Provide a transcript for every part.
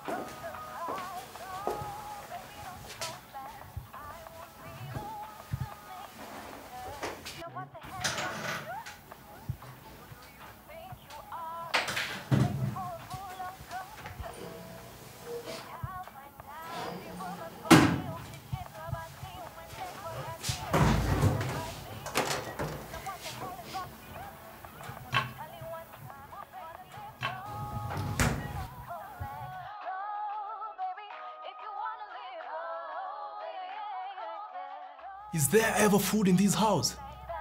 Is there ever food in this house?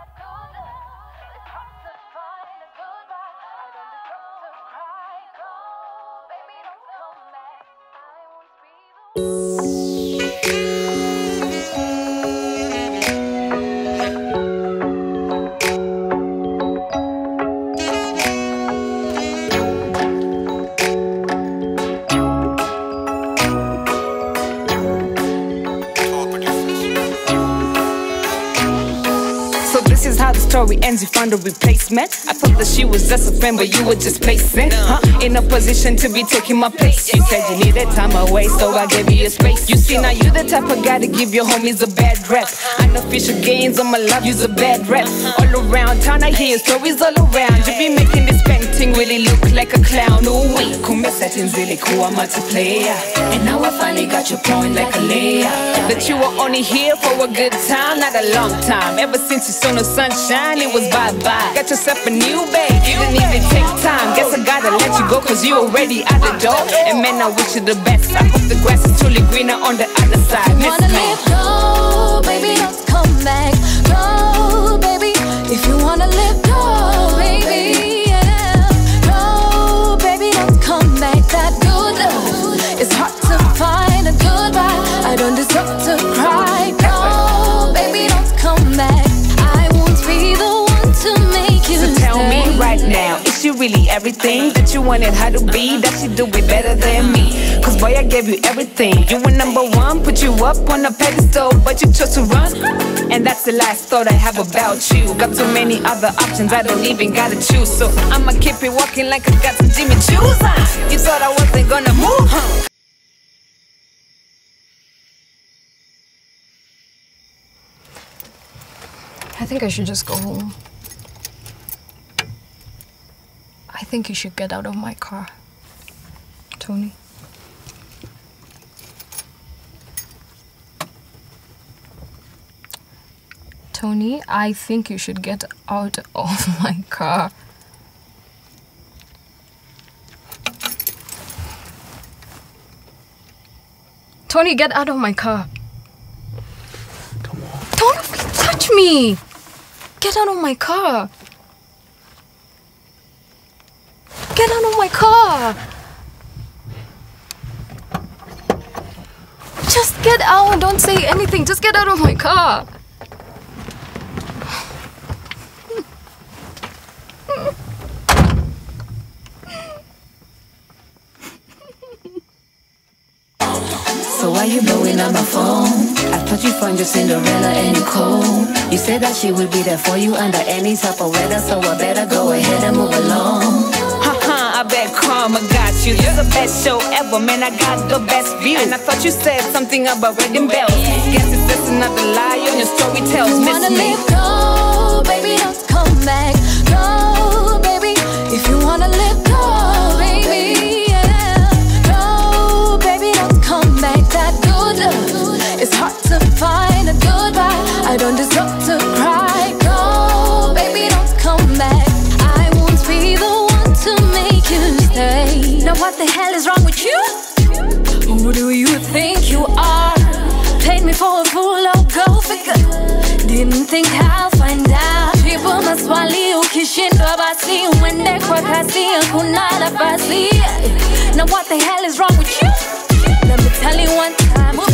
Story ends, you found a replacement. I thought that she was just a friend, but you were just placing in a position to be taking my place. You said you needed time away, so I gave you your space. You see, now you the type of guy to give your homies a bad rep. Unofficial gains on my love, you's a bad rep. All around town, I hear stories all around. You be making this painting really look like a clown. Ooh, wait, kumbe settings really cool, I'm a player. And now I finally got your point like a layer. That you were only here for a good time, not a long time. Ever since you saw no sunshine, it was bye-bye. Got yourself a new babe, didn't even take time. Guess I gotta let you go cause you already out the door. And man, I wish you the best. I hope the grass is truly greener on the other side. If you wanna live, go, baby, don't come back. Go, baby, if you wanna live, go, baby, yeah. Go, baby, don't come back. That good love, it's hard to find a goodbye. I don't deserve to cry. Go, baby, don't come back. Right now, is she really everything that you wanted her to be? Does she do it better than me? Cause boy, I gave you everything. You were number one, put you up on a pedestal, but you chose to run. And that's the last thought I have about you. Got too many other options, I don't even gotta choose. So I'ma keep it walking like I got some Jimmy Choo's. You thought I wasn't gonna move, huh? I think I should just go home. I think you should get out of my car, Tony. Tony, I think you should get out of my car. Tony, get out of my car. Come on. Don't touch me! Get out of my car. Get out of my car! Just get out, don't say anything, just get out of my car! So why you blowing up my phone? I thought you found your Cinderella and you cold. You said that she would be there for you under any type of weather, so I better go ahead and move along. I bet karma got you. This the best show ever, man, I got the best view. And I thought you said something about wedding bells. Guess it's just another lie on your story tells. Miss me. Go, baby, don't come back. Go, baby, if you wanna live, go, baby, yeah. Go, baby, don't come back. That good love, it's hard to find a goodbye. I don't deserve to cry. Go, baby, don't come back. I won't be the one to make you stay. Now what the hell is wrong with you? Who do you think you are? Played me for a fool, oh go figure. Didn't think I'll find out. People must swallow ukishindwa basi uende kwa kasi kunala basi. Now what the hell is wrong with you? Let me tell you one time.